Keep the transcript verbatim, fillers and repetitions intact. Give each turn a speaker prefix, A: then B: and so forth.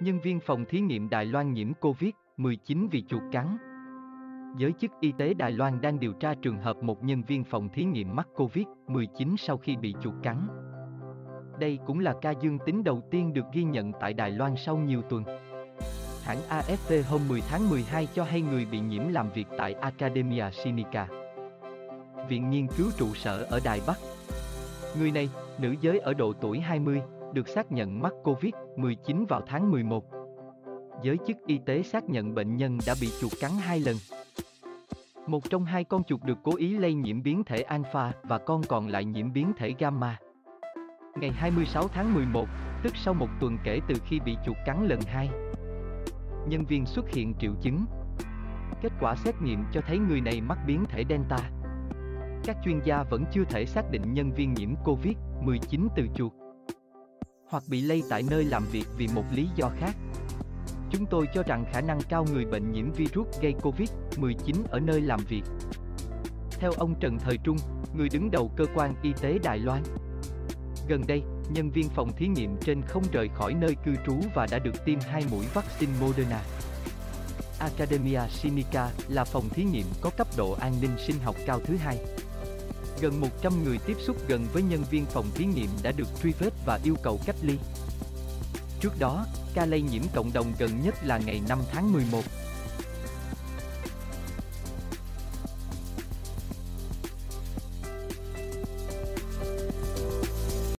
A: Nhân viên phòng thí nghiệm Đài Loan nhiễm Covid mười chín vì chuột cắn. Giới chức y tế Đài Loan đang điều tra trường hợp một nhân viên phòng thí nghiệm mắc Covid mười chín sau khi bị chuột cắn. Đây cũng là ca dương tính đầu tiên được ghi nhận tại Đài Loan sau nhiều tuần. Hãng a ép pê hôm mười tháng mười hai cho hay người bị nhiễm làm việc tại Academia Sinica, viện nghiên cứu trụ sở ở Đài Bắc. Người này, nữ giới ở độ tuổi hai mươi, được xác nhận mắc Covid mười chín vào tháng mười một. Giới chức y tế xác nhận bệnh nhân đã bị chuột cắn hai lần. Một trong hai con chuột được cố ý lây nhiễm biến thể Alpha và con còn lại nhiễm biến thể Gamma. Ngày hai mươi sáu tháng mười một, tức sau một tuần kể từ khi bị chuột cắn lần hai, nhân viên xuất hiện triệu chứng. Kết quả xét nghiệm cho thấy người này mắc biến thể Delta. Các chuyên gia vẫn chưa thể xác định nhân viên nhiễm Covid mười chín từ chuột hoặc bị lây tại nơi làm việc vì một lý do khác. Chúng tôi cho rằng khả năng cao người bệnh nhiễm virus gây Covid mười chín ở nơi làm việc. Theo ông Trần Thời Trung, người đứng đầu cơ quan y tế Đài Loan, gần đây, nhân viên phòng thí nghiệm trên không rời khỏi nơi cư trú và đã được tiêm hai mũi vaccine Moderna. Academia Sinica là phòng thí nghiệm có cấp độ an ninh sinh học cao thứ hai. Gần một trăm người tiếp xúc gần với nhân viên phòng thí nghiệm đã được truy vết và yêu cầu cách ly. Trước đó, ca lây nhiễm cộng đồng gần nhất là ngày năm tháng mười một.